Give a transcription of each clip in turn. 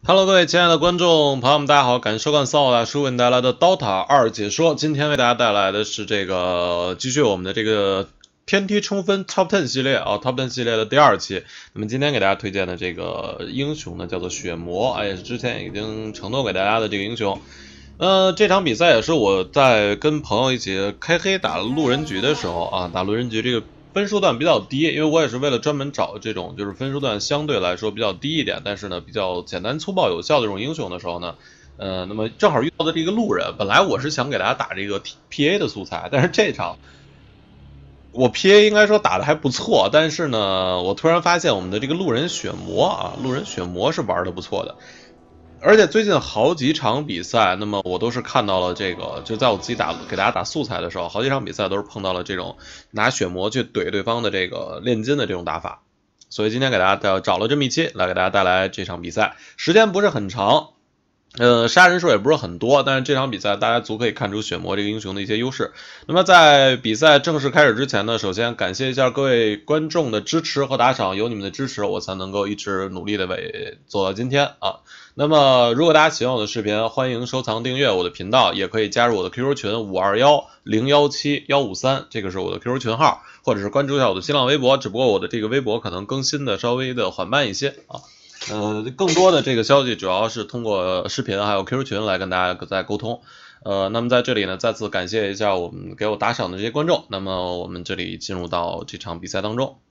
Hello，各位亲爱的观众朋友们，大家好，感谢收看骚大叔为您带来的 Dota 2解说。今天为大家带来的是继续我们的这个天梯冲分 Top 10系列啊 ，Top 10系列的第2期。那么今天给大家推荐的这个英雄呢，叫做血魔，也是之前已经承诺给大家的这个英雄。这场比赛也是我在跟朋友一起开黑打路人局的时候啊，打路人局这个分数段比较低，因为我也是为了专门找这种就是分数段相对来说比较低一点，但是呢比较简单粗暴有效的这种英雄的时候呢，那么正好遇到的这个路人，本来我是想给大家打这个 PA 的素材，但是这场我 PA 应该说打的还不错，但是呢，我突然发现我们的这个路人血魔啊，路人血魔是玩的不错的。而且最近好几场比赛，那么我都是看到了这个，就在我自己给大家打素材的时候，好几场比赛都是碰到了这种拿血魔去怼对方的这个炼金的这种打法，所以今天给大家找了这么一期来给大家带来这场比赛，时间不是很长，杀人数也不是很多，但是这场比赛大家足可以看出血魔这个英雄的一些优势。那么在比赛正式开始之前呢，首先感谢一下各位观众的支持和打赏，有你们的支持，我才能够一直努力的走到今天啊。那么如果大家喜欢我的视频，欢迎收藏订阅我的频道，也可以加入我的 QQ 群521017153，这个是我的 QQ 群号，或者是关注一下我的新浪微博，只不过我的这个微博可能更新的稍微的缓慢一些啊。更多的这个消息主要是通过视频还有 QQ 群来跟大家再沟通。那么在这里呢，再次感谢一下我们给我打赏的这些观众。那么我们这里进入到这场比赛当中。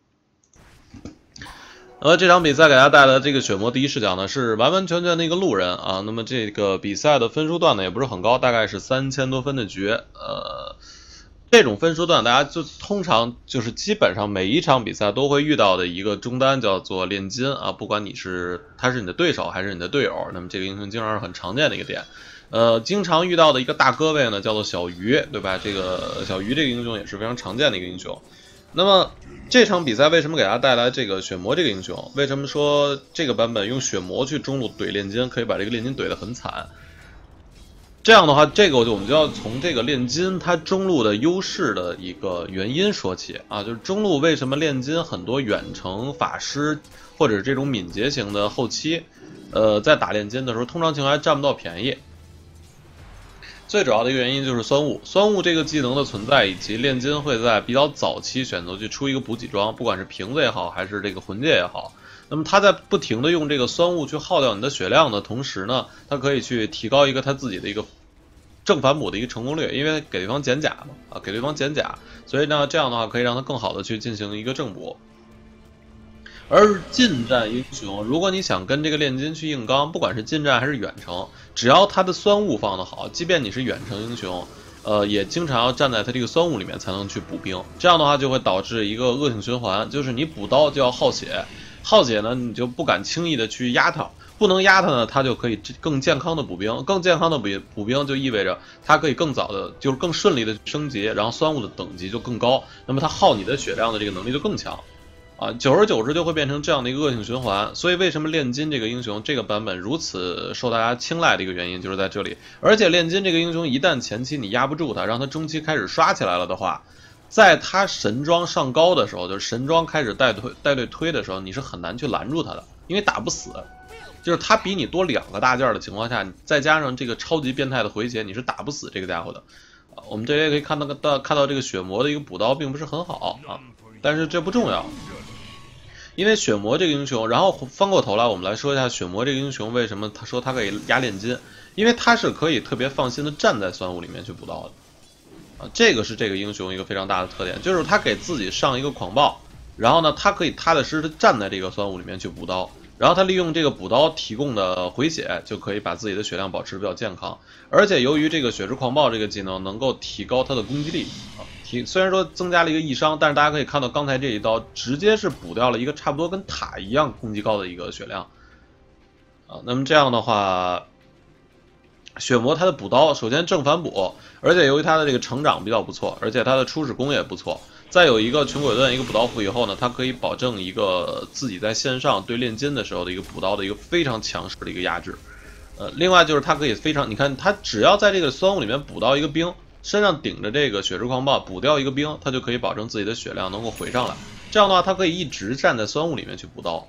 这场比赛给大家带来的这个血魔第一视角呢，是完完全全的一个路人啊。那么这个比赛的分数段呢也不是很高，大概是3000多分的局。这种分数段大家就通常就是基本上每一场比赛都会遇到的一个中单叫做炼金啊，不管他是你的对手还是你的队友，那么这个英雄经常是很常见的一个点。经常遇到的一个大哥位呢叫做小鱼，对吧？这个小鱼这个英雄也是非常常见的一个英雄。那么这场比赛为什么给大家带来这个血魔这个英雄？为什么说这个版本用血魔去中路怼炼金可以把这个炼金怼得很惨？这样的话，我们就要从这个炼金它中路的优势的一个原因说起啊，就是中路为什么炼金很多远程法师或者是这种敏捷型的后期，在打炼金的时候，通常情况下占不到便宜。最主要的一个原因就是酸雾这个技能的存在，以及炼金会在比较早期选择去出一个补给装，不管是瓶子也好，还是这个魂戒也好。那么他在不停的用这个酸雾去耗掉你的血量的同时呢，他可以去提高一个他自己的一个正反补的一个成功率，因为给对方减甲嘛，给对方减甲，所以呢这样的话可以让他更好的去进行一个正补。而近战英雄，如果你想跟这个炼金去硬刚，不管是近战还是远程，只要他的酸雾放得好，即便你是远程英雄，也经常要站在他这个酸雾里面才能去补兵，这样的话就会导致一个恶性循环，就是你补刀就要耗血，耗血呢你就不敢轻易的去压他，不能压他呢，他就可以更健康的补兵，更健康的补兵就意味着他可以更早的，就是更顺利的升级，然后酸雾的等级就更高，那么他耗你的血量的这个能力就更强。久而久之就会变成这样的一个恶性循环，所以为什么炼金这个英雄这个版本如此受大家青睐的一个原因就是在这里。而且炼金这个英雄一旦前期你压不住他，让他中期开始刷起来了的话，在他神装上高的时候，就是神装开始带队推的时候，你是很难去拦住他的，因为打不死。就是他比你多2个大件的情况下，再加上这个超级变态的回血，你是打不死这个家伙的。我们这里也可以看到这个血魔的一个补刀并不是很好啊，但是这不重要。因为血魔这个英雄，然后翻过头来我们来说一下血魔这个英雄为什么他说他可以压炼金，因为他是可以特别放心的站在酸雾里面去补刀的这个是这个英雄一个非常大的特点，就是他给自己上一个狂暴，然后呢他可以踏踏实实的站在这个酸雾里面去补刀，然后他利用这个补刀提供的回血就可以把自己的血量保持比较健康，而且由于这个血之狂暴这个技能能够提高他的攻击力虽然说增加了一个易伤，但是大家可以看到刚才这一刀直接是补掉了一个差不多跟塔一样攻击高的一个血量那么这样的话，血魔它的补刀首先正反补，而且由于它的这个成长比较不错，而且它的初始攻也不错，再有一个穷鬼盾一个补刀符以后呢，它可以保证一个自己在线上对炼金的时候的一个补刀的一个非常强势的一个压制。另外就是它可以非常，你看它只要在这个酸雾里面补到一个兵，身上顶着这个血之狂暴补掉一个兵，他就可以保证自己的血量能够回上来。这样的话，他可以一直站在酸雾里面去补刀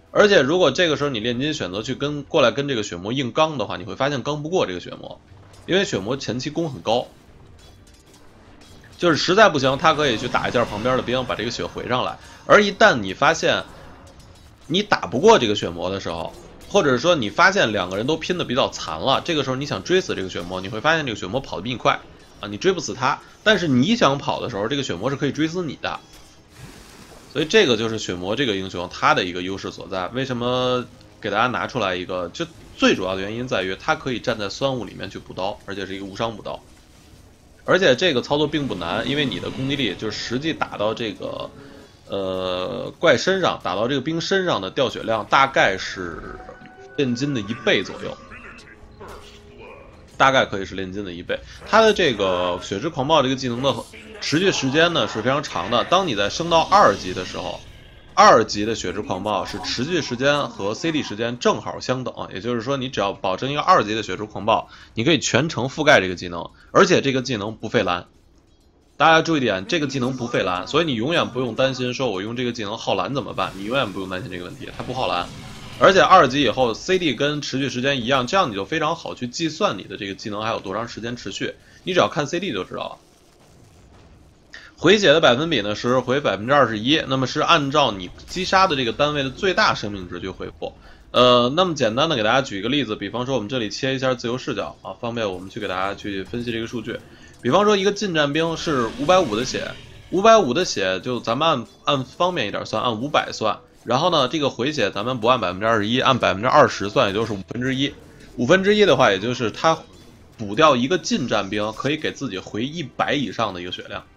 而且如果这个时候你炼金选择去过来跟这个血魔硬刚的话，你会发现刚不过这个血魔，因为血魔前期攻很高，就是实在不行，他可以去打一下旁边的兵，把这个血回上来。而一旦你发现你打不过这个血魔的时候，或者说你发现两个人都拼的比较残了，这个时候你想追死这个血魔，你会发现这个血魔跑得比你快啊，你追不死他，但是你想跑的时候，这个血魔是可以追死你的。所以这个就是血魔这个英雄他的一个优势所在。为什么给大家拿出来一个？就最主要的原因在于他可以站在酸雾里面去补刀，而且是一个无伤补刀。而且这个操作并不难，因为你的攻击力就是实际打到这个怪身上，打到这个兵身上的掉血量大概是炼金的1倍左右。大概可以是炼金的1倍，它的这个血之狂暴这个技能的持续时间呢是非常长的。当你在升到2级的时候，2级的血之狂暴是持续时间和 CD 时间正好相等，也就是说你只要保证一个2级的血之狂暴，你可以全程覆盖这个技能，而且这个技能不费蓝。大家注意点，这个技能不费蓝，所以你永远不用担心说我用这个技能耗蓝怎么办，你永远不用担心这个问题，它不耗蓝。而且2级以后 CD 跟持续时间一样，这样你就非常好去计算你的这个技能还有多长时间持续，你只要看 CD 就知道了。回血的百分比呢是回21%，那么是按照你击杀的这个单位的最大生命值去回复。那么简单的给大家举一个例子，比方说我们这里切一下自由视角啊，方便我们去给大家去分析这个数据。比方说一个近战兵是550的血，550的血就咱们按方便一点算，按500算。然后呢，这个回血咱们不按21%，按20%算，也就是1/5。1/5的话，也就是他补掉一个近战兵，可以给自己回100以上的一个血量。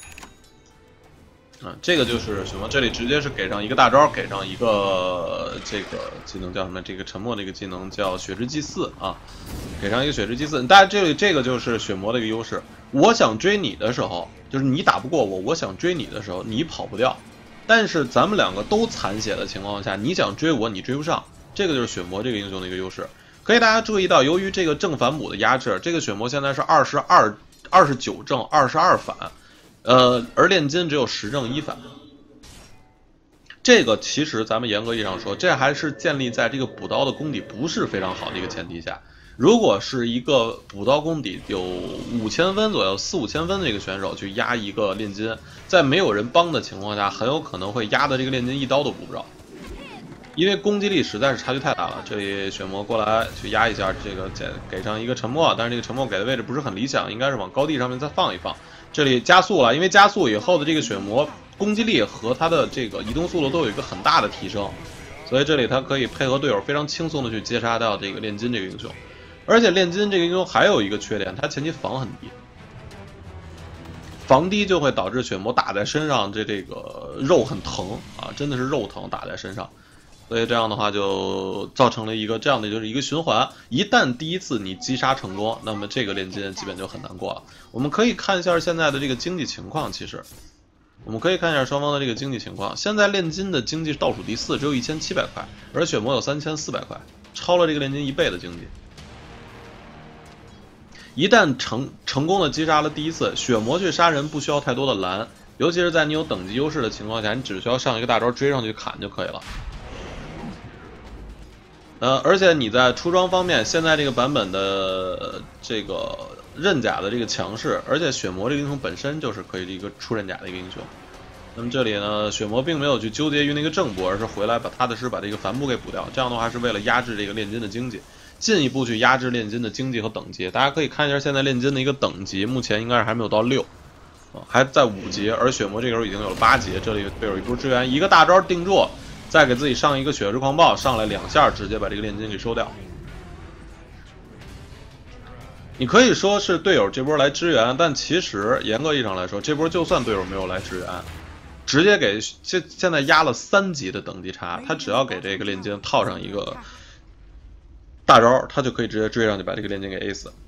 这个就是什么？这里直接是给上一个大招，给上一个这个技能叫什么？这个沉默这个技能叫血之祭祀啊，给上一个血之祭祀。大家这个就是血魔的一个优势。我想追你的时候，就是你打不过我，我想追你的时候，你跑不掉。但是咱们两个都残血的情况下，你想追我，你追不上，这个就是血魔这个英雄的一个优势。可以大家注意到，由于这个正反补的压制，这个血魔现在是29正22反，而炼金只有10正1反。这个其实咱们严格意义上说，这还是建立在这个补刀的功底不是非常好的一个前提下。如果是一个补刀功底有5000分左右，4、5千分的一个选手去压一个炼金，在没有人帮的情况下，很有可能会压的这个炼金一刀都补不着，因为攻击力实在是差距太大了。这里血魔过来去压一下，这个给上一个沉默，但是这个沉默给的位置不是很理想，应该是往高地上面再放一放。这里加速了，因为加速以后的这个血魔攻击力和他的这个移动速度都有一个很大的提升，所以这里他可以配合队友非常轻松的去截杀掉这个炼金这个英雄。而且炼金这个英雄还有一个缺点，他前期防很低，防低就会导致血魔打在身上这个肉很疼啊，真的是肉疼打在身上，所以这样的话就造成了一个这样的就是一个循环。一旦第一次你击杀成功，那么这个炼金基本就很难过了。我们可以看一下现在的这个经济情况，其实我们可以看一下双方的这个经济情况。现在炼金的经济倒数第4，只有1700块，而血魔有3400块，超了这个炼金1倍的经济。一旦成功的击杀了第一次，血魔去杀人不需要太多的蓝，尤其是在你有等级优势的情况下，你只需要上一个大招追上去砍就可以了。而且你在出装方面，现在这个版本的这个刃甲的这个强势，而且血魔这个英雄本身就是可以一个出刃甲的一个英雄。那么这里呢，血魔并没有去纠结于那个正补，而是回来踏实把这个反补给补掉，这样的话是为了压制这个炼金的经济。进一步去压制炼金的经济和等级，大家可以看一下现在炼金的一个等级，目前应该是还没有到6，还在5级，而血魔这个时候已经有了8级。这里队友一波支援，一个大招定住，再给自己上一个血之狂暴，上来2下直接把这个炼金给收掉。你可以说是队友这波来支援，但其实严格意义上来说，这波就算队友没有来支援，直接给现在压了3级的等级差，他只要给这个炼金套上一个大招，他就可以直接追上去把这个炼金给 A 死。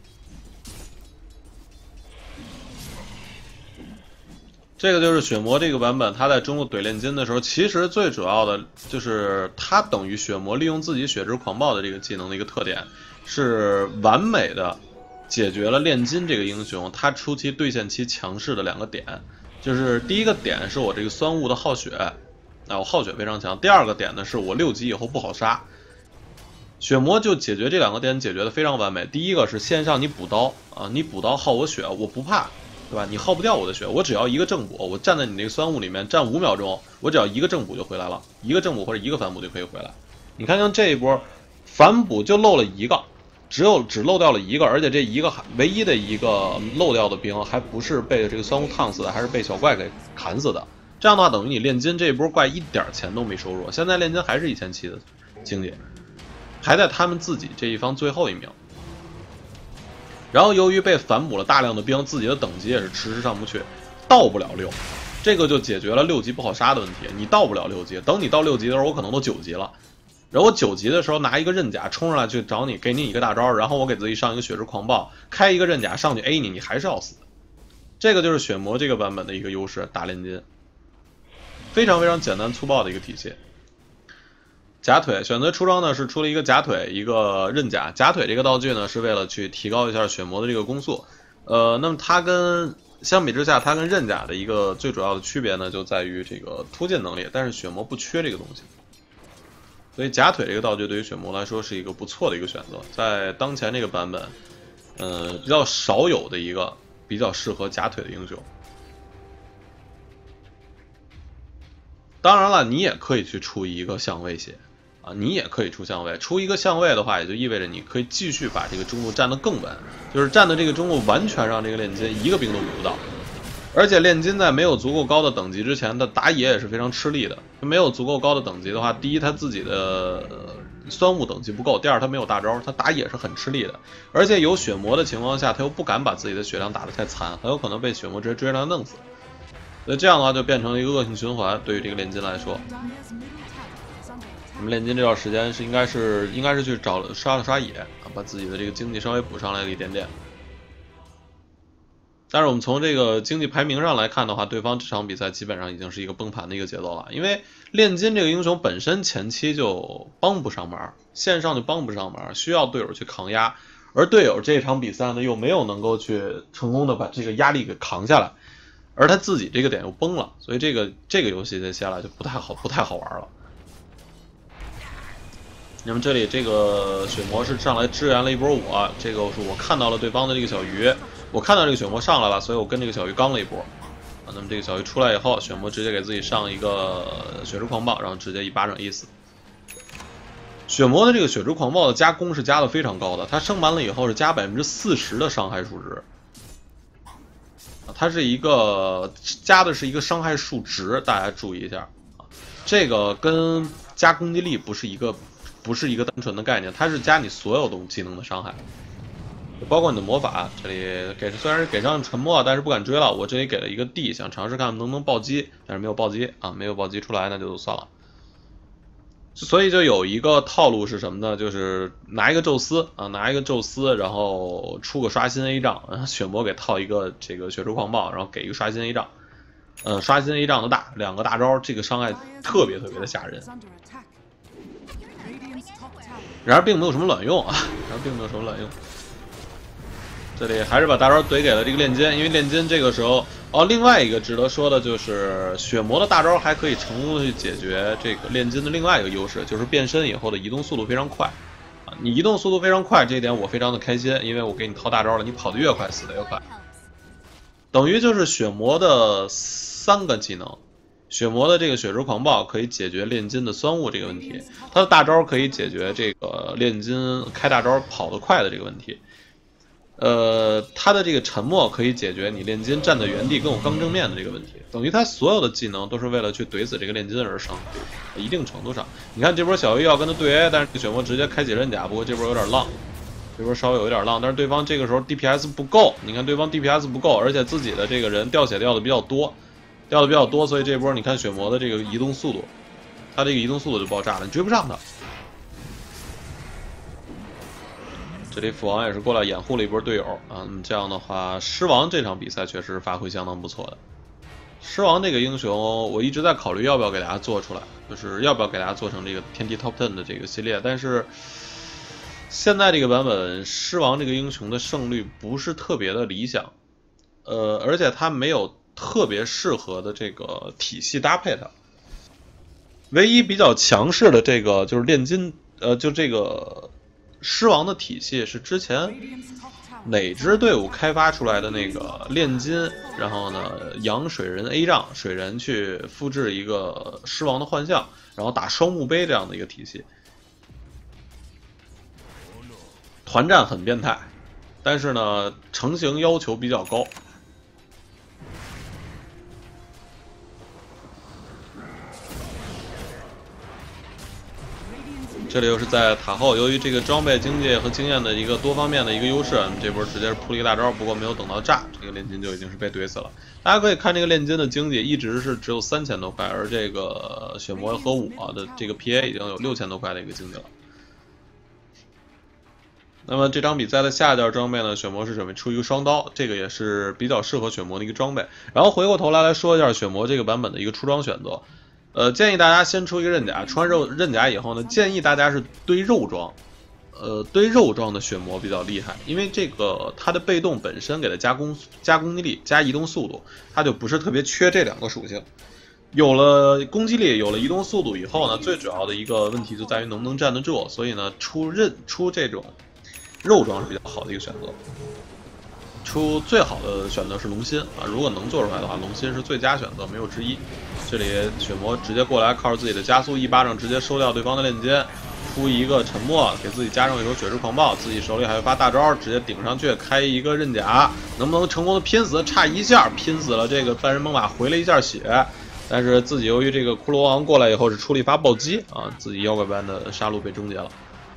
这个就是血魔这个版本，他在中路怼炼金的时候，其实最主要的就是他等于血魔利用自己血之狂暴的这个技能的一个特点，是完美的解决了炼金这个英雄他初期对线期强势的2个点。就是第一个点是我这个酸雾的耗血， 我耗血非常强。第二个点呢是我6级以后不好杀，血魔就解决这2个点，解决的非常完美。第一个是线上你补刀啊，你补刀耗我血，我不怕，对吧？你耗不掉我的血，我只要一个正补，我站在你那个酸雾里面站5秒钟，我只要一个正补就回来了，一个正补或者一个反补就可以回来。你看像这一波反补就漏了一个，只漏掉了一个，而且这一个唯一的一个漏掉的兵还不是被这个酸雾烫死的，还是被小怪给砍死的。这样的话等于你炼金这一波怪一点钱都没收入，现在炼金还是1700的经济。排在他们自己这一方最后一名，然后由于被反补了大量的兵，自己的等级也是迟迟上不去，到不了6，这个就解决了6级不好杀的问题。你到不了6级，等你到6级的时候，我可能都9级了，然后我9级的时候拿一个刃甲冲上来去找你，给你一个大招，然后我给自己上一个血之狂暴，开一个刃甲上去 A 你，你还是要死。这个就是血魔这个版本的一个优势，打炼金，非常非常简单粗暴的一个体系。假腿选择出装呢是出了一个假腿，一个刃甲。假腿这个道具呢是为了去提高一下血魔的这个攻速。那么它跟相比之下，它跟刃甲的一个最主要的区别呢就在于这个突进能力，但是血魔不缺这个东西，所以假腿这个道具对于血魔来说是一个不错的一个选择，在当前这个版本，比较少有的一个比较适合假腿的英雄。当然了，你也可以去出一个相位血。你也可以出相位，出一个相位的话，也就意味着你可以继续把这个中路站得更稳，就是站的这个中路完全让这个炼金一个兵都补不到。而且炼金在没有足够高的等级之前，他打野也是非常吃力的。没有足够高的等级的话，第一他自己的酸雾等级不够，第二他没有大招，他打野是很吃力的。而且有血魔的情况下，他又不敢把自己的血量打得太残，很有可能被血魔直接追上来弄死。所以这样的话就变成了一个恶性循环，对于这个炼金来说。我们炼金这段时间应该是去刷了刷野，把自己的这个经济稍微补上来了一点点。但是我们从这个经济排名上来看的话，对方这场比赛基本上已经是一个崩盘的一个节奏了，因为炼金这个英雄本身前期就帮不上忙，线上就帮不上忙，需要队友去扛压，而队友这场比赛呢又没有能够去成功的把这个压力给扛下来，而他自己这个点又崩了，所以这个游戏接下来就不太好玩了。那么这里这个血魔是上来支援了一波我，这个是我看到了对方的这个小鱼，我看到这个血魔上来了，所以我跟这个小鱼刚了一波。那么这个小鱼出来以后，血魔直接给自己上一个血之狂暴，然后直接一巴掌 A 死。血魔的这个血之狂暴的加攻是加的非常高的，它升完了以后是加40%的伤害数值。它是加的是一个伤害数值，大家注意一下啊，这个跟加攻击力不是一个单纯的概念，它是加你所有的技能的伤害，包括你的魔法。这里虽然是给上沉默，但是不敢追了。我这里给了一个 D， 想尝试看能不能暴击，但是没有暴击啊，没有暴击出来那就算了。所以就有一个套路是什么呢？就是拿一个宙斯啊，然后出个刷新 A 杖，血魔给套一个这个血之狂暴，然后给一个刷新 A 杖，刷新 A 杖的2个大招，这个伤害特别的吓人。然而并没有什么卵用啊，这里还是把大招怼给了这个炼金，因为炼金这个时候另外一个值得说的就是血魔的大招还可以成功的去解决这个炼金的另外一个优势，就是变身以后的移动速度非常快啊！你移动速度非常快，这一点我非常的开心，因为我给你套大招了，你跑得越快死得越快，等于就是血魔的3个技能。血魔的这个血之狂暴可以解决炼金的酸雾这个问题，他的大招可以解决这个炼金开大招跑得快的这个问题。他的这个沉默可以解决你炼金站在原地跟我刚正面的这个问题，等于他所有的技能都是为了去怼死这个炼金而生。一定程度上，你看这波小鱼要跟他对 A， 但是血魔直接开启刃甲，不过这波有点浪，这波稍微有点浪，但是对方这个时候 DPS 不够，你看对方 DPS 不够，而且自己的这个人掉血掉的比较多，所以这波你看血魔的这个移动速度，他这个移动速度就爆炸了，你追不上他。这里斧王也是过来掩护了一波队友啊，那么这样的话，狮王这场比赛确实发挥相当不错的。狮王这个英雄，我一直在考虑要不要给大家做出来，就是要不要给大家做成这个天梯 Top 10的这个系列，但是现在这个版本狮王这个英雄的胜率不是特别的理想，而且他没有特别适合的这个体系搭配它。 唯一比较强势的这个就是炼金，就这个狮王的体系是之前哪支队伍开发出来的那个炼金，然后呢养水人 A 杖，水人去复制一个狮王的幻象，然后打双墓碑这样的一个体系。团战很变态，但是呢成型要求比较高。这里又是在塔后，由于这个装备、经济和经验的一个多方面的一个优势，这波直接是扑了一个大招，不过没有等到炸，这个炼金就已经是被怼死了。大家可以看这个炼金的经济一直是只有3000多块，而这个血魔和我的这个 PA 已经有6000多块的一个经济了。那么这场比赛的下一件装备呢，血魔是准备出一个双刀，这个也是比较适合血魔的一个装备。然后回过头来说一下血魔这个版本的一个出装选择。建议大家先出一个刃甲，穿刃甲以后呢，建议大家是堆肉装，堆肉装的血魔比较厉害，因为这个它的被动本身给它加攻击力、加移动速度，它就不是特别缺这两个属性。有了攻击力，有了移动速度以后呢，最主要的一个问题就在于能不能站得住，所以呢，出这种肉装是比较好的一个选择。出最好的选择是龙心啊，如果能做出来的话，龙心是最佳选择，没有之一。这里血魔直接过来，靠着自己的加速，一巴掌直接收掉对方的炼金，出一个沉默，给自己加上一手血之狂暴，自己手里还会发大招，直接顶上去开一个刃甲，能不能成功的拼死？差一下拼死了这个半人猛犸，回了一下血，但是自己由于这个骷髅王过来以后是出了一发暴击啊，自己妖怪般的杀戮被终结了。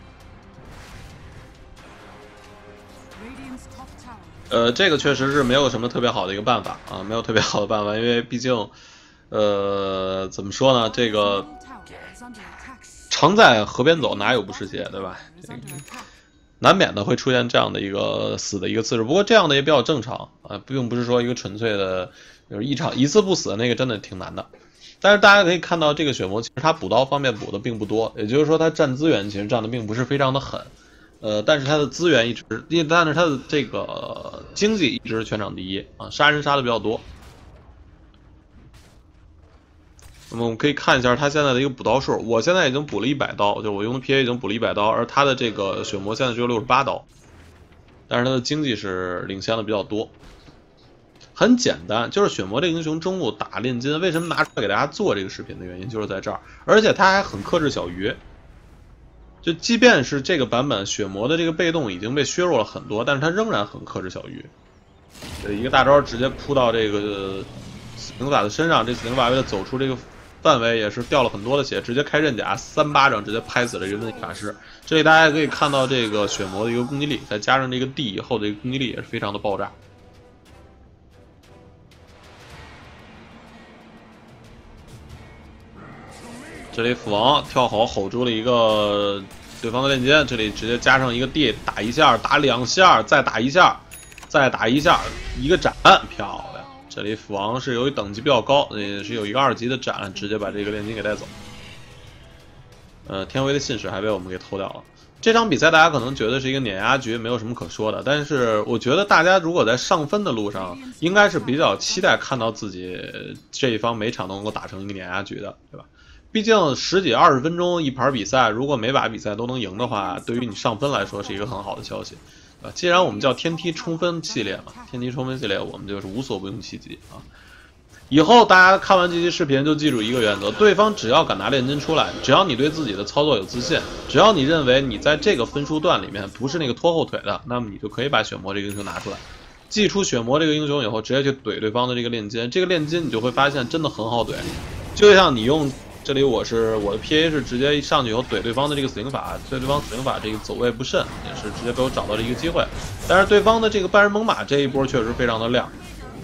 这个确实是没有什么特别好的一个办法啊，没有特别好的办法，因为毕竟。怎么说呢？这个常在河边走，哪有不湿鞋，对吧？难免的会出现这样的一个死的一个次数，不过这样的也比较正常啊，并不是说一个纯粹的，就是一次不死那个真的挺难的。但是大家可以看到，这个血魔其实它补刀方面补的并不多，也就是说它占资源其实占的并不是非常的狠，但是它的资源一直，但是它的这个经济一直是全场第一啊，杀人杀的比较多。那么我们可以看一下他现在的一个补刀数，我现在已经补了100刀，就我用的 PA 已经补了100刀，而他的这个血魔现在只有68刀，但是他的经济是领先的比较多。很简单，就是血魔这个英雄中路打炼金，为什么拿出来给大家做这个视频的原因就是在这儿，而且他还很克制小鱼。就即便是这个版本血魔的这个被动已经被削弱了很多，但是他仍然很克制小鱼。一个大招直接扑到这个死灵法的身上，这死灵法为了走出这个范围也是掉了很多的血，直接开刃甲3巴掌直接拍死了一个瘟疫法师。这里大家可以看到这个血魔的一个攻击力，再加上这个 D 以后的一个攻击力也是非常的爆炸。这里斧王跳好吼住了一个对方的链接，这里直接加上一个 D 打一下，打2下，再打一下，再打一下，一个斩，漂亮。这里斧王是由于等级比较高，也是有一个2级的斩，直接把这个炼金给带走。天威的信使还被我们给偷掉了。这场比赛大家可能觉得是一个碾压局，没有什么可说的，但是我觉得大家如果在上分的路上，应该是比较期待看到自己这一方每场都能够打成一个碾压局的，对吧？毕竟10几20分钟一盘比赛，如果每把比赛都能赢的话，对于你上分来说是一个很好的消息。既然我们叫天梯冲分系列嘛，天梯冲分系列我们就是无所不用其极啊。以后大家看完这期视频就记住一个原则，对方只要敢拿炼金出来，只要你对自己的操作有自信，只要你认为你在这个分数段里面不是那个拖后腿的，那么你就可以把血魔这个英雄拿出来，祭出血魔这个英雄以后直接去怼对方的这个炼金，这个炼金你就会发现真的很好怼，就像你用这里我的 PA 是直接一上去以后怼对方的这个死灵法，对方死灵法这个走位不慎，也是直接被我找到了一个机会，但是对方的这个半人猛犸这一波确实非常的亮。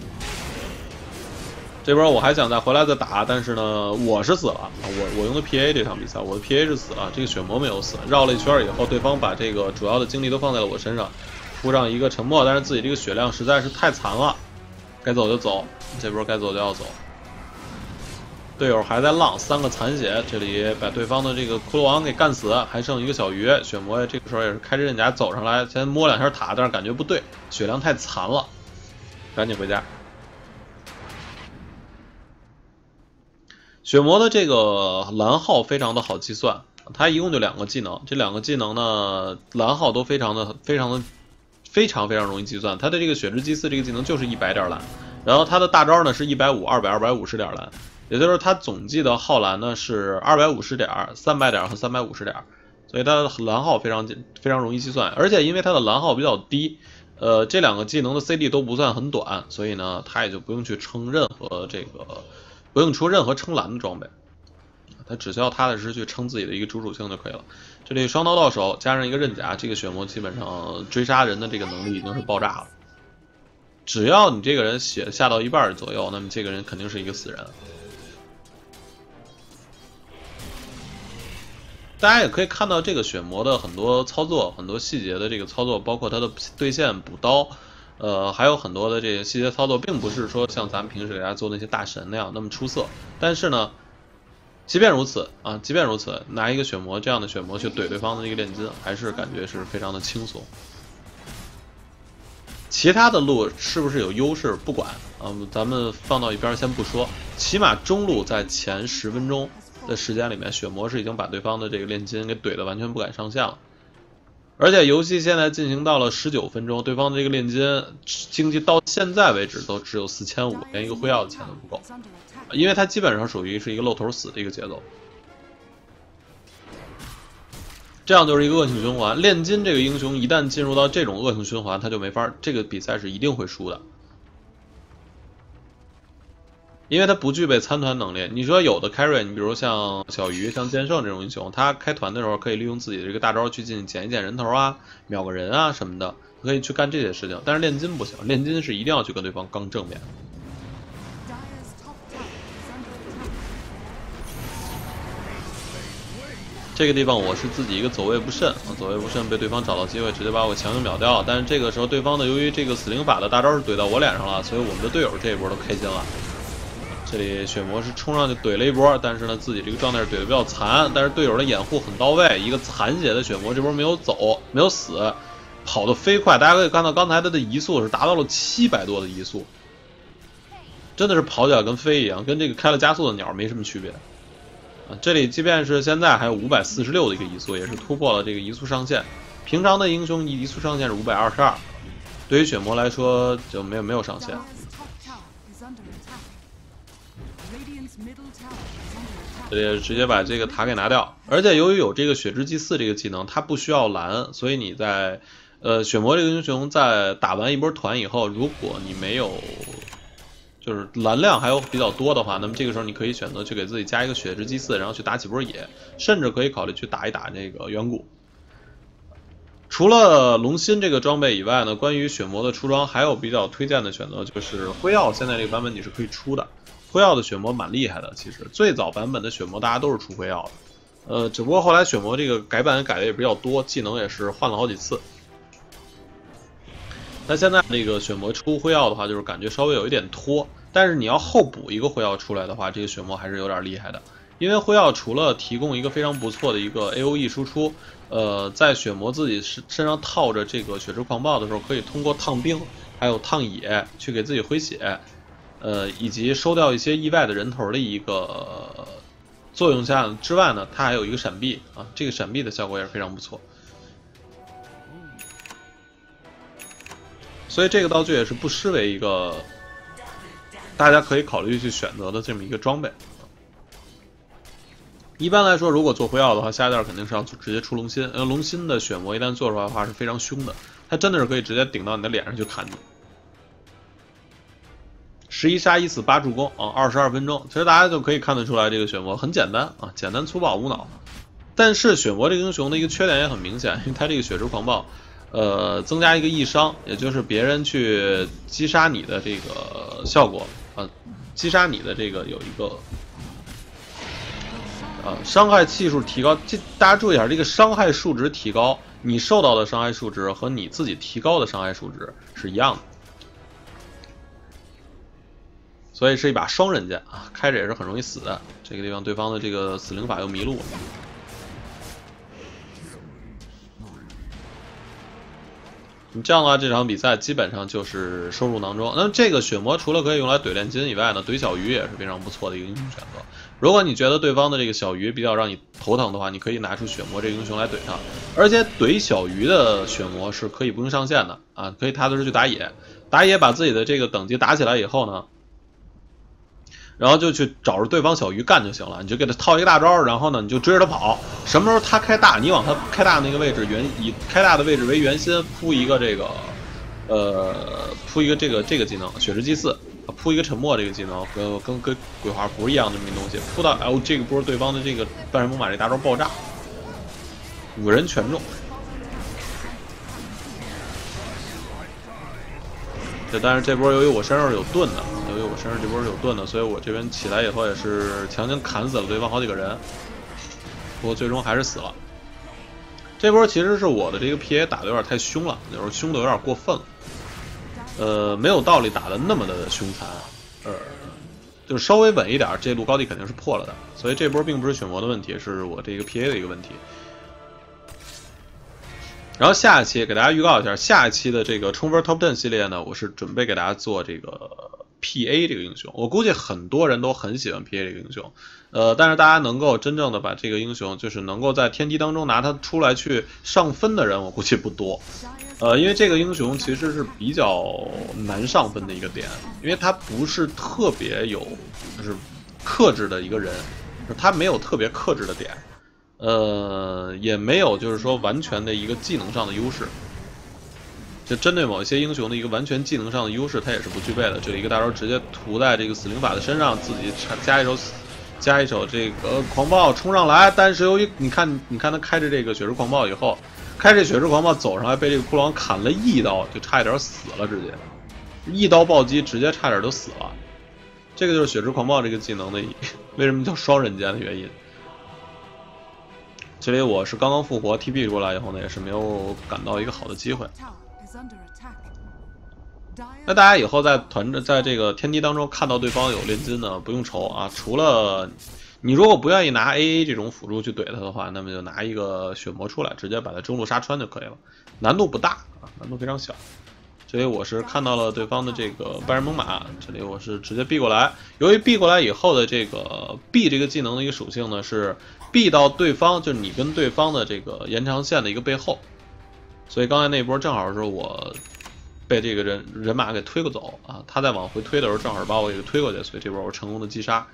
这边我还想再回来再打，但是呢，我是死了。我用的 PA 这场比赛，我的 PA 是死了，这个血魔没有死。绕了一圈以后，对方把这个主要的精力都放在了我身上，铺上一个沉默，但是自己这个血量实在是太残了，该走就走，这波该走就要走。队友还在浪，3个残血，这里把对方的这个骷髅王给干死，还剩一个小鱼。血魔这个时候也是开着刃甲走上来，先摸2下塔，但是感觉不对，血量太残了，赶紧回家。 血魔的这个蓝耗非常的好计算，它一共就2个技能，这2个技能呢蓝耗都非常容易计算。它的这个血之祭祀这个技能就是100点蓝，然后它的大招呢是150、200、250点蓝，也就是它总计的耗蓝呢是250点、300点和350点，所以它的蓝耗非常容易计算，而且因为它的蓝耗比较低。这2个技能的 CD 都不算很短，所以呢，它也就不用去撑不用出任何撑蓝的装备，它只需要踏踏实实去撑自己的一个主属性就可以了。这里双刀到手加上一个刃甲，这个血魔基本上追杀人的这个能力已经是爆炸了。只要你这个人血下到1半左右，那么这个人肯定是一个死人。大家也可以看到这个血魔的很多操作、很多细节的这个操作，包括它的对线补刀，还有很多的这些细节操作，并不是说像咱们平时给大家做那些大神那样那么出色。但是呢，即便如此，拿一个血魔这样的血魔去怼对方的一个炼金，还是感觉是非常的轻松。其他的路是不是有优势不管啊，咱们放到一边先不说，起码中路在前10分钟的时间里面，血魔是已经把对方的这个炼金给怼得完全不敢上线了。而且游戏现在进行到了19分钟，对方的这个炼金经济到现在为止都只有4500，连一个辉耀的钱都不够，因为它基本上属于是一个露头死的一个节奏。这样就是一个恶性循环。炼金这个英雄一旦进入到这种恶性循环，他就没法，这个比赛是一定会输的，因为他不具备参团能力。你说有的 carry， 你比如像小鱼、像剑圣这种英雄，他开团的时候可以利用自己的这个大招去进行捡一捡人头啊、秒个人啊什么的，可以去干这些事情。但是炼金不行，炼金是一定要去跟对方刚正面。这个地方我是自己一个走位不慎，被对方找到机会，直接把我强行秒掉。但是这个时候对方的由于这个死灵法的大招是怼到我脸上了，所以我们的队友这一波都开心了。这里血魔是冲上去怼了一波，但是呢自己这个状态是怼的比较残，但是队友的掩护很到位，一个残血的血魔这波没有死，跑得飞快。大家可以看到刚才他的移速是达到了700多的移速，真的是跑起来跟飞一样，跟这个开了加速的鸟没什么区别。这里即便是现在还有546的一个移速，也是突破了这个移速上限。平常的英雄移速上限是522，对于血魔来说就没有上限。这里直接把这个塔给拿掉，而且由于有这个血之祭祀这个技能，它不需要蓝，所以你在血魔这个英雄在打完一波团以后，如果你没有就是蓝量还有比较多的话，那么这个时候你可以选择去给自己加一个血之祭祀，然后去打几波野，甚至可以考虑去打一打这个远古。除了龙心这个装备以外呢，关于血魔的出装还有比较推荐的选择，就是辉耀，现在这个版本你是可以出的。辉耀的血魔蛮厉害的，其实最早版本的血魔大家都是出辉耀的，只不过后来血魔这个改版改的也比较多，技能也是换了好几次。那现在这个血魔出辉耀的话，就是感觉稍微有一点拖，但是你要后补一个辉耀出来的话，这个血魔还是有点厉害的。因为辉耀除了提供一个非常不错的一个 AOE 输出，在血魔自己身上套着这个血之狂暴的时候，可以通过烫冰还有烫野去给自己回血，以及收掉一些意外的人头的一个作用下之外呢，它还有一个闪避啊，这个闪避的效果也是非常不错。所以这个道具也是不失为一个大家可以考虑去选择的这么一个装备。一般来说，如果做辉耀的话，下一代肯定是要直接出龙心，因为龙心的血魔一旦做出来的话是非常凶的，它真的是可以直接顶到你的脸上去砍你。11杀1死8助攻啊，22分钟，其实大家就可以看得出来，这个血魔很简单啊，简单粗暴无脑。但是血魔这个英雄的一个缺点也很明显，因为它这个血之狂暴。增加一个易伤，也就是别人去击杀你的这个效果，击杀你的这个有一个伤害系数提高。大家注意一下，这个伤害数值提高，你受到的伤害数值和你自己提高的伤害数值是一样的，所以是一把双刃剑啊，开着也是很容易死的。这个地方对方的这个死灵法又迷路了。 你这样的话，这场比赛基本上就是收入囊中。那么这个血魔除了可以用来怼炼金以外呢，怼小鱼也是非常不错的一个英雄选择。如果你觉得对方的这个小鱼比较让你头疼的话，你可以拿出血魔这个英雄来怼他。而且怼小鱼的血魔是可以不用上线的啊，可以踏踏实去打野，打野把自己的这个等级打起来以后呢，然后就去找着对方小鱼干就行了，你就给他套一个大招，然后呢你就追着他跑，什么时候他开大，你往他开大那个位置以开大的位置为圆心铺一个这个铺一个这个技能血之祭祀，铺一个沉默这个技能跟鬼画符一样的这么一东西，铺到这个波对方的这个半人猛犸这大招爆炸，5人全中。但是这波由于我身上有盾的，这波是有盾的，所以我这边起来以后也是强行砍死了对方好几个人，不过最终还是死了。这波其实是我的这个 PA 打的有点太凶了，有时候凶的有点过分了，没有道理打的那么的凶残，就是稍微稳一点，这路高地肯定是破了的，所以这波并不是血魔的问题，是我这个 PA 的一个问题。然后下一期给大家预告一下，下一期的这个冲分 Top 10系列呢，我是准备给大家做这个 PA 这个英雄。我估计很多人都很喜欢 PA 这个英雄，但是大家能够真正的把这个英雄，就是能够在天梯当中拿它出来去上分的人，我估计不多。因为这个英雄其实是比较难上分的一个点，因为他不是特别有就是克制的一个人，他没有特别克制的点。也没有就是说完全的一个技能上的优势，就针对某一些英雄的一个完全技能上的优势，它也是不具备的。这里一个大招直接涂在这个死灵法的身上，自己加一手这个狂暴冲上来，但是由于你看他开着这个血之狂暴以后，开着血之狂暴走上来被这个骷髅王砍了一刀，就差一点死了，直接一刀暴击，直接差点就死了。这个就是血之狂暴这个技能的为什么叫双刃剑的原因。这里我是刚刚复活 TP 过来以后呢，也是没有赶到一个好的机会。那大家以后在这个天梯当中看到对方有炼金呢，不用愁啊。除了你如果不愿意拿 AA 这种辅助去怼他的话，那么就拿一个血魔出来，直接把他中路杀穿就可以了，难度不大啊，难度非常小。这里我是看到了对方的这个半人猛犸，这里我是直接避过来。由于避过来以后的这个避这个技能的一个属性呢，是避到对方，就是你跟对方的这个延长线的一个背后，所以刚才那波正好是我被这个人马给推过走啊，他在往回推的时候正好把我给推过去，所以这波我成功的击杀。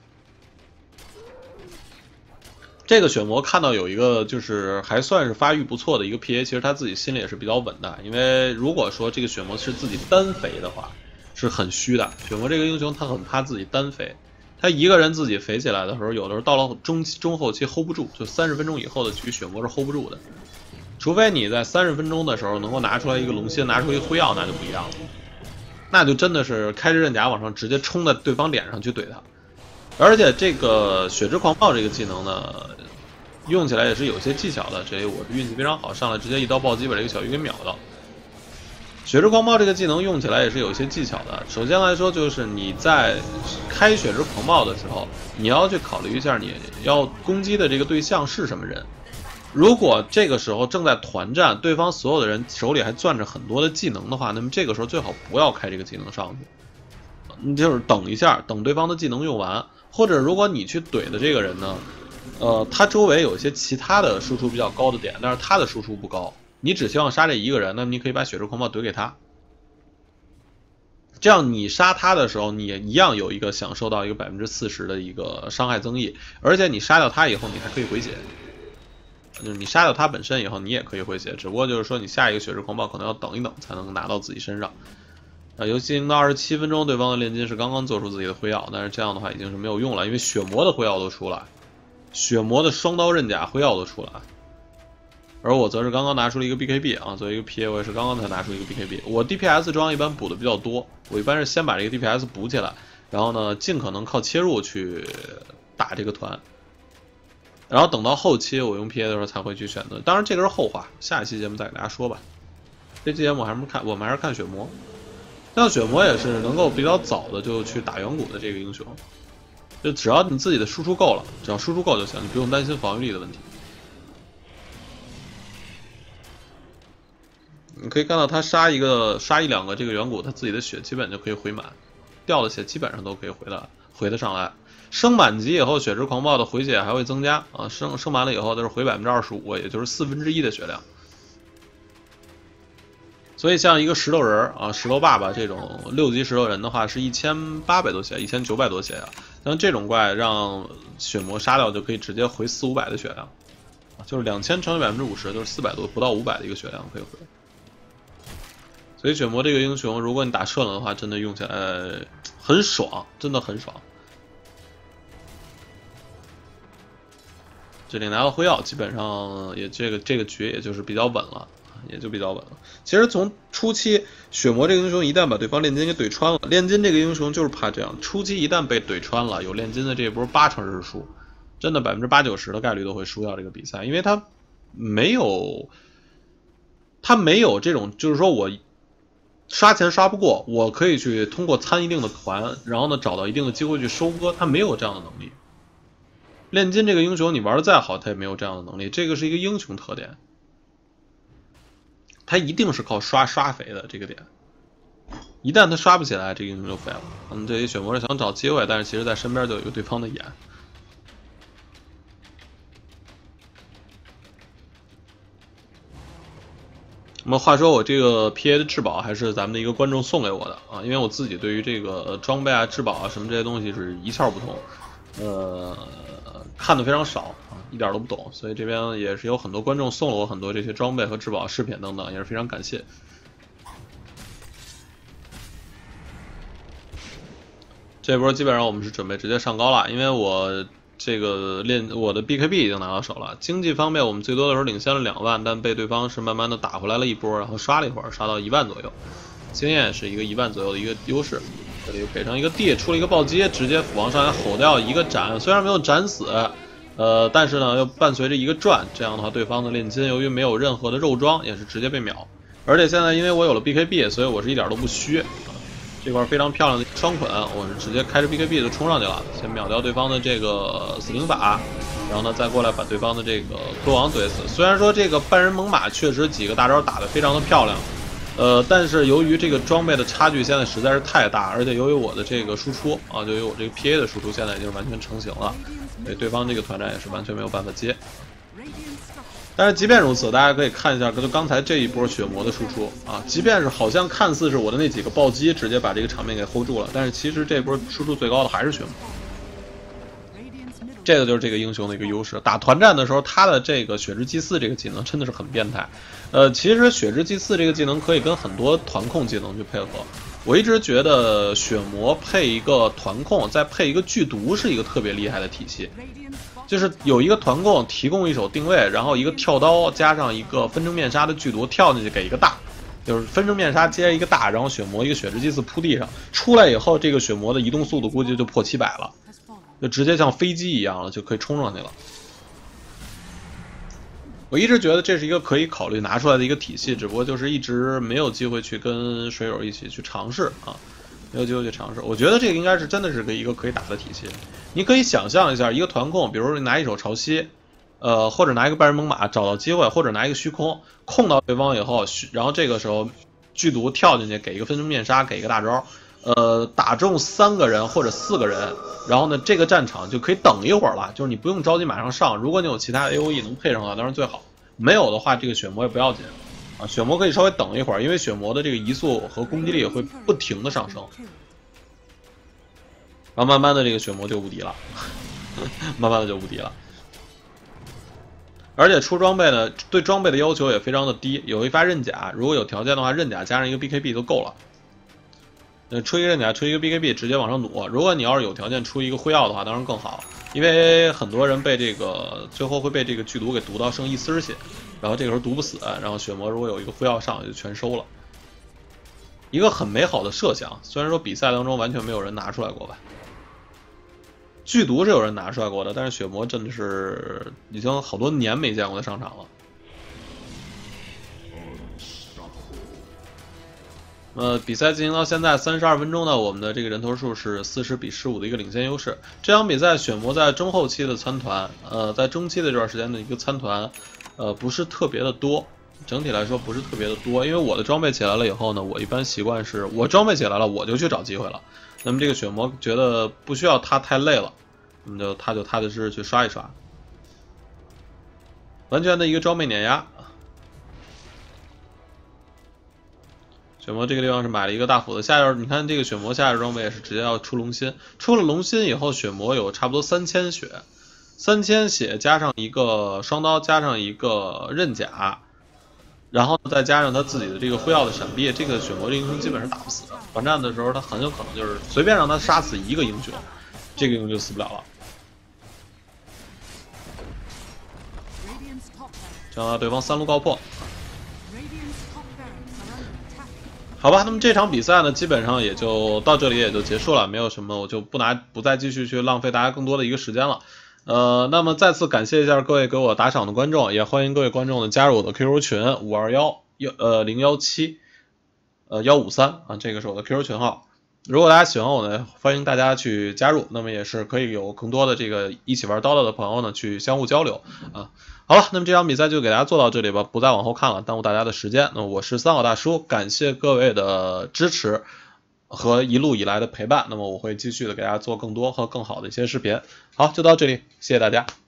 这个血魔看到有一个就是还算是发育不错的一个 PA， 其实他自己心里也是比较稳的，因为如果说这个血魔是自己单肥的话，是很虚的。血魔这个英雄他很怕自己单肥，他一个人自己肥起来的时候，有的时候到了中后期 hold 不住，就30分钟以后的局血魔是 hold 不住的，除非你在30分钟的时候能够拿出来一个龙心，拿出一个辉耀，那就不一样了，那就真的是开着刃甲往上直接冲在对方脸上去怼他。而且这个血之狂暴这个技能呢，用起来也是有些技巧的，这里我是运气非常好，上来直接一刀暴击把这个小鱼给秒到。血之狂暴这个技能用起来也是有一些技巧的。首先来说，就是你在开血之狂暴的时候，你要去考虑一下你要攻击的这个对象是什么人。如果这个时候正在团战，对方所有的人手里还攥着很多的技能的话，那么这个时候最好不要开这个技能上去，你就是等一下，等对方的技能用完，或者如果你去怼的这个人呢，他周围有一些其他的输出比较高的点，但是他的输出不高，你只希望杀这一个人，那么你可以把血之狂暴怼给他，这样你杀他的时候，你也一样有一个享受到一个40%的一个伤害增益，而且你杀掉他以后，你还可以回血。就是你杀掉他本身以后，你也可以回血，只不过就是说你下一个血之狂暴可能要等一等才能拿到自己身上。游戏进行到27分钟，对方的炼金是刚刚做出自己的辉耀，但是这样的话已经是没有用了，因为血魔的辉耀都出来，血魔的双刀刃甲辉耀都出来，而我则是刚刚拿出了一个 BKB 啊，作为一个 PA 我也是刚刚才拿出一个 BKB。我 DPS 装一般补的比较多，我一般是先把这个 DPS 补起来，然后呢尽可能靠切入去打这个团。然后等到后期我用 PA 的时候才会去选择，当然这个是后话，下一期节目再给大家说吧。这期节目我们还是看血魔，像血魔也是能够比较早的就去打远古的这个英雄，就只要你自己的输出够了，只要输出够就行，你不用担心防御力的问题。 你可以看到他杀一两个这个远古，他自己的血基本就可以回满，掉的血基本上都可以回得上来。升满级以后，血之狂暴的回血还会增加啊，升满了以后都是回25%，也就是1/4的血量。所以像一个石头人啊，石头爸爸这种6级石头人的话是1800多血，1900多血啊。像这种怪让血魔杀掉就可以直接回400-500的血量，就是2000乘以50%，就是400多不到500的一个血量可以回。所以血魔这个英雄，如果你打顺了的话，真的用起来很爽，真的很爽。这里拿到辉耀，基本上也这个局也就是比较稳了，也就比较稳了。其实从初期，血魔这个英雄一旦把对方炼金给怼穿了，炼金这个英雄就是怕这样，初期一旦被怼穿了，有炼金的这一波8成是输，真的80%-90%的概率都会输掉这个比赛，因为他没有这种，就是说我刷钱刷不过，我可以去通过参一定的团，然后呢找到一定的机会去收割，他没有这样的能力。炼金这个英雄你玩的再好，他也没有这样的能力，这个是一个英雄特点，他一定是靠刷肥的这个点，一旦他刷不起来，这个英雄就废了。这些血魔是想找机会，但是其实在身边就有一个对方的眼。那么话说，我这个 PA 的至宝还是咱们的一个观众送给我的啊，因为我自己对于这个装备啊、至宝啊什么这些东西是一窍不通，看的非常少啊，一点都不懂，所以这边也是有很多观众送了我很多这些装备和至宝饰品等等，也是非常感谢。这波基本上我们是准备直接上高了，因为我这个我的 BKB 已经拿到手了。经济方面我们最多的时候领先了2万，但被对方是慢慢的打回来了一波，然后刷了一会儿，刷到1万左右，经验是一个1万左右的一个优势。这里给上一个 D， 出了一个暴击，直接斧王上来吼掉一个斩，虽然没有斩死，但是呢又伴随着一个转，这样的话对方的炼金由于没有任何的肉装，也是直接被秒。而且现在因为我有了 BKB， 所以我是一点都不虚。这块非常漂亮的双捆，我是直接开着 BKB 就冲上去了，先秒掉对方的这个死灵法，然后呢再过来把对方的这个篝王怼死。虽然说这个半人猛犸确实几个大招打得非常的漂亮，但是由于这个装备的差距现在实在是太大，而且由于我的这个输出啊，由于我这个 PA 的输出现在已经完全成型了，所以对方这个团战也是完全没有办法接。但是即便如此，大家可以看一下，就刚才这一波血魔的输出啊，即便是好像看似是我的那几个暴击直接把这个场面给 hold 住了，但是其实这波输出最高的还是血魔。这个就是这个英雄的一个优势。打团战的时候，他的这个血之祭祀这个技能真的是很变态。其实血之祭祀这个技能可以跟很多团控技能去配合。我一直觉得血魔配一个团控，再配一个剧毒是一个特别厉害的体系。就是有一个团控提供一手定位，然后一个跳刀加上一个分成面纱的剧毒跳进去给一个大，就是分成面纱接一个大，然后血魔一个血之祭祀铺地上，出来以后这个血魔的移动速度估计就破700了，就直接像飞机一样了，就可以冲上去了。我一直觉得这是一个可以考虑拿出来的一个体系，只不过就是一直没有机会去跟水友一起去尝试啊。没有机会去尝试，我觉得这个应该是真的是一个可以打的体系。你可以想象一下，一个团控，比如说你拿一手潮汐，或者拿一个半人猛犸找到机会，或者拿一个虚空控到对方以后，然后这个时候剧毒跳进去给一个分身面纱，给一个大招，打中3个人或者4个人，然后呢这个战场就可以等一会儿了，就是你不用着急马上上，如果你有其他的 AOE 能配上的话当然最好，没有的话这个血魔也不要紧。啊，血魔可以稍微等一会儿，因为血魔的这个移速和攻击力会不停的上升，然后慢慢的这个血魔就无敌了，慢慢的就无敌了。而且出装备呢，对装备的要求也非常的低，有一发刃甲，如果有条件的话，刃甲加上一个 BKB 就够了。出一个刃甲，出一个 BKB 直接往上弩。如果你要是有条件出一个辉耀的话，当然更好，因为很多人被这个最后会被这个剧毒给毒到剩1丝血。然后这个时候毒不死，然后血魔如果有一个辉耀上就全收了，一个很美好的设想。虽然说比赛当中完全没有人拿出来过吧，剧毒是有人拿出来过的，但是血魔真的是已经好多年没见过他上场了。比赛进行到现在32分钟呢，我们的这个人头数是40比15的一个领先优势。这场比赛血魔在中后期的参团，在中期的这段时间的一个参团，不是特别的多整体来说不是特别的多，因为我的装备起来了以后呢，我一般习惯是我装备起来了我就去找机会了。那么这个血魔觉得不需要他太累了，那么他就踏踏实实去刷一刷，完全的一个装备碾压。血魔这个地方是买了一个大斧子，下边你看这个血魔下边装备也是直接要出龙心，出了龙心以后，血魔有差不多3000血，3000血加上一个双刀，加上一个刃甲，然后再加上他自己的这个辉耀的闪避，这个血魔这个英雄基本上打不死的。团战的时候，他很有可能就是随便让他杀死一个英雄，这个英雄就死不了了。这样对方3路告破。好吧，那么这场比赛呢，基本上也就到这里也就结束了，没有什么，我就不再继续去浪费大家更多的一个时间了。那么再次感谢一下各位给我打赏的观众，也欢迎各位观众呢加入我的 QQ 群521-017-153啊，这个是我的 QQ 群号。如果大家喜欢我呢，欢迎大家去加入，那么也是可以有更多的这个一起玩DOTA的朋友呢去相互交流啊。好了，那么这场比赛就给大家做到这里吧，不再往后看了，耽误大家的时间。那我是三好大叔，感谢各位的支持和一路以来的陪伴。那么我会继续的给大家做更多和更好的一些视频。好，就到这里，谢谢大家。